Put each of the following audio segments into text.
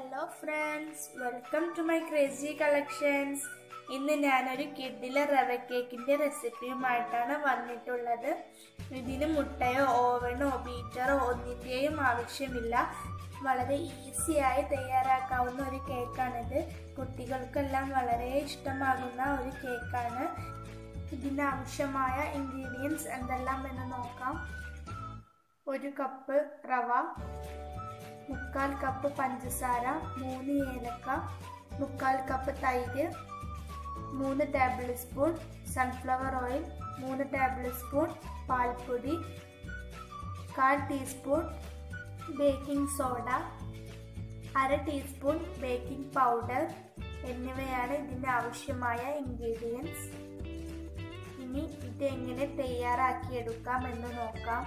Hello friends, welcome to my crazy collections. ഇന്ന് ഞാനൊരു കിഡിലെ റവ കേക്കിന്റെ റെസിപ്പിയുമായിട്ടാണ് വന്നിട്ടുള്ളത്. ഇതിന് മുട്ടയോ ഓവനോ ബീറ്ററോ ഒന്നിന്റെയും ആവശ്യമില്ല. വളരെ ഈസിയായി തയ്യാറാക്കാവുന്ന ഒരു കേക്കാണിത്. കുട്ടികൾക്കെല്ലാം വളരെ ഇഷ്ടമാകുന്ന ഒരു കേക്കാണ്. ഇതിന് ആവശ്യമായ ഇൻഗ്രീഡിയൻസ് എന്തെല്ലാം എന്ന് നോക്കാം. 1 കപ്പ് റവ, 3/4 കപ്പ് പഞ്ചസാര, 3 ഏലക്ക, 3/4 കപ്പ് തൈര്, 3 tablespoon sunflower oil, 3 tablespoon പാൽപ്പൊടി, 1/4 teaspoon baking soda, 1/2 teaspoon baking powder എന്നിവയാണ് ഇതിന് ആവശ്യമായ ഇൻഗ്രീഡിയൻസ്. ഇനി ഇത് എങ്ങനെ തയ്യാറാക്കിയെടുക്കാം എന്ന് നോക്കാം.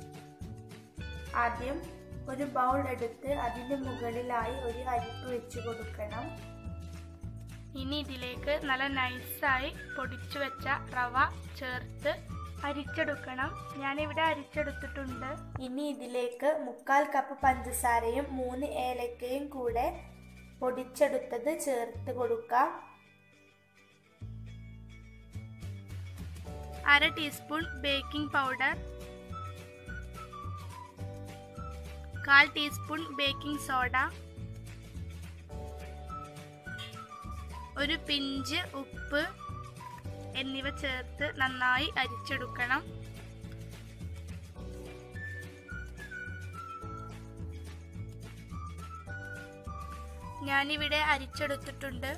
ആദ്യം ഒരു ബൗൾ എടുത്ത് അതിന് മുകളിലായി ഒരു അരിപ്പ് വെച്ച് കൊടുക്കണം. ഇനി ഇതിലേക്ക് നല്ല നൈസായി പൊടിച്ചു വെച്ച റവ ചേർത്ത് അരിച്ചെടുക്കണം. ഞാനിവിടെ അരിച്ചെടുത്തിട്ടുണ്ട്. ഇനി ഇതിലേക്ക് 3/4 കപ്പ് പഞ്ചസാരയും 3 ഏലക്കയും കൂടെ പൊടിച്ചെടുത്തത് ചേർത്ത് കൊടുക്കാം. 1/2 teaspoon baking powder, 1/4 teaspoon baking soda, ഒരു പിഞ്ച് ഉപ്പ് എന്നിവ ചേർത്ത് നന്നായി അരിച്ചെടുക്കണം. ഞാനിവിടെ അരിച്ചെടുത്തിട്ടുണ്ട്.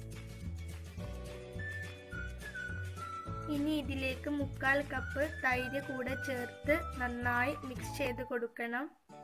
ഇനി ഇതിലേക്ക് 3/4 കപ്പ് തൈര് കൂടെ ചേർത്ത് നന്നായി മിക്സ് ചെയ്ത് കൊടുക്കണം.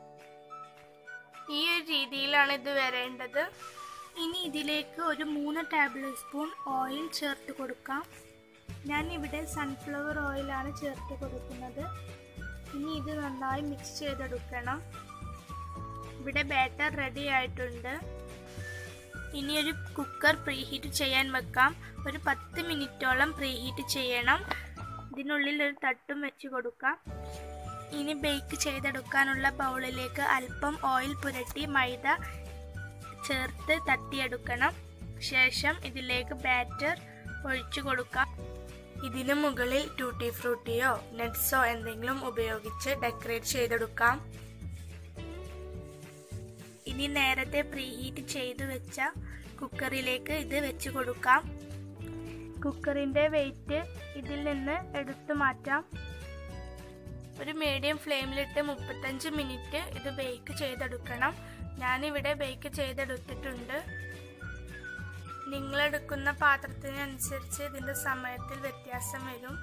ഈ ഒരു രീതിയിലാണ് ഇത് വരേണ്ടത്. ഇനി ഇതിലേക്ക് ഒരു 3 ടേബിൾ സ്പൂൺ ഓയിൽ ചേർത്ത് കൊടുക്കാം. ഞാൻ ഇവിടെ സൺഫ്ലവർ ഓയിലാണ് ചേർത്ത് കൊടുക്കുന്നത്. ഇനി ഇത് നന്നായി മിക്സ് ചെയ്തെടുക്കണം. ഇവിടെ ബാറ്റർ റെഡി ആയിട്ടുണ്ട്. ഇനി ഒരു കുക്കർ പ്രീഹീറ്റ് ചെയ്യാൻ വെക്കാം. ഒരു 10 മിനിറ്റോളം പ്രീഹീറ്റ് ചെയ്യണം. ഇതിനുള്ളിൽ ഒരു തട്ടും വെച്ച് കൊടുക്കാം. ഇനി ബേക്ക് ചെയ്തെടുക്കാനുള്ള ബൗളിലേക്ക് അല്പം ഓയിൽ പുരട്ടി മൈദ ചേർത്ത് തട്ടിയെടുക്കണം. ശേഷം ഇതിലേക്ക് ബാറ്റർ ഒഴിച്ചു കൊടുക്കാം. ഇതിനു മുകളിൽ ടൂട്ടി ഫ്രൂട്ടിയോ നട്ട്സോ എന്തെങ്കിലും ഉപയോഗിച്ച് ഡെക്കറേറ്റ് ചെയ്തെടുക്കാം. ഇനി നേരത്തെ പ്രീഹീറ്റ് ചെയ്തു വെച്ച കുക്കറിലേക്ക് ഇത് വെച്ച് കൊടുക്കാം. കുക്കറിന്റെ വെയിറ്റ് ഇതിൽ നിന്ന് എടുത്തു മാറ്റാം. ഒരു മീഡിയം ഫ്ലെയിമിലിട്ട് 35 മിനിറ്റ് ഇത് ബേക്ക് ചെയ്തെടുക്കണം. ഞാനിവിടെ ബേക്ക് ചെയ്തെടുത്തിട്ടുണ്ട്. നിങ്ങളെടുക്കുന്ന പാത്രത്തിനനുസരിച്ച് ഇതിൻ്റെ സമയത്തിൽ വ്യത്യാസം വരും.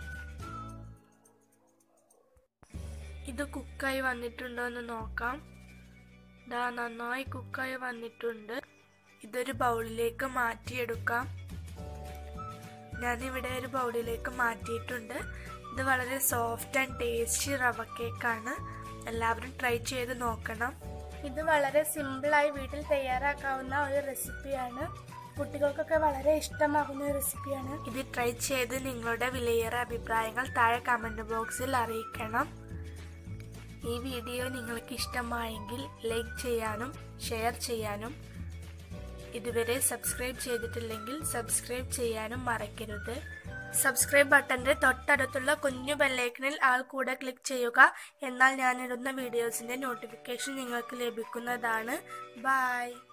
ഇത് കുക്കായി വന്നിട്ടുണ്ടോ എന്ന് നോക്കാം. ദാ നന്നായി കുക്കായി വന്നിട്ടുണ്ട്. ഇതൊരു ബൗളിലേക്ക് മാറ്റിയെടുക്കാം. ഞാനിവിടെ ഒരു ബൗളിലേക്ക് മാറ്റിയിട്ടുണ്ട്. ഇത് വളരെ സോഫ്റ്റ് ആൻഡ് ടേസ്റ്റി റവ കേക്കാണ്. എല്ലാവരും ട്രൈ ചെയ്ത് നോക്കണം. ഇത് വളരെ സിമ്പിളായി വീട്ടിൽ തയ്യാറാക്കാവുന്ന ഒരു റെസിപ്പിയാണ്. കുട്ടികൾക്കൊക്കെ വളരെ ഇഷ്ടമാകുന്ന ഒരു റെസിപ്പിയാണ്. ഇത് ട്രൈ ചെയ്ത് നിങ്ങളുടെ വിലയേറെ അഭിപ്രായങ്ങൾ താഴെ കമൻറ്റ് ബോക്സിൽ അറിയിക്കണം. ഈ വീഡിയോ നിങ്ങൾക്ക് ഇഷ്ടമായെങ്കിൽ ലൈക്ക് ചെയ്യാനും ഷെയർ ചെയ്യാനും ഇതുവരെ സബ്സ്ക്രൈബ് ചെയ്തിട്ടില്ലെങ്കിൽ സബ്സ്ക്രൈബ് ചെയ്യാനും മറക്കരുത്. സബ്സ്ക്രൈബ് ബട്ടന്റെ തൊട്ടടുത്തുള്ള കുഞ്ഞു ബെല്ലൈക്കണിൽ ആൾ കൂടെ ക്ലിക്ക് ചെയ്യുക. എന്നാൽ ഞാനിടുന്ന വീഡിയോസിന്റെ നോട്ടിഫിക്കേഷൻ നിങ്ങൾക്ക് ലഭിക്കുന്നതാണ്. ബൈ.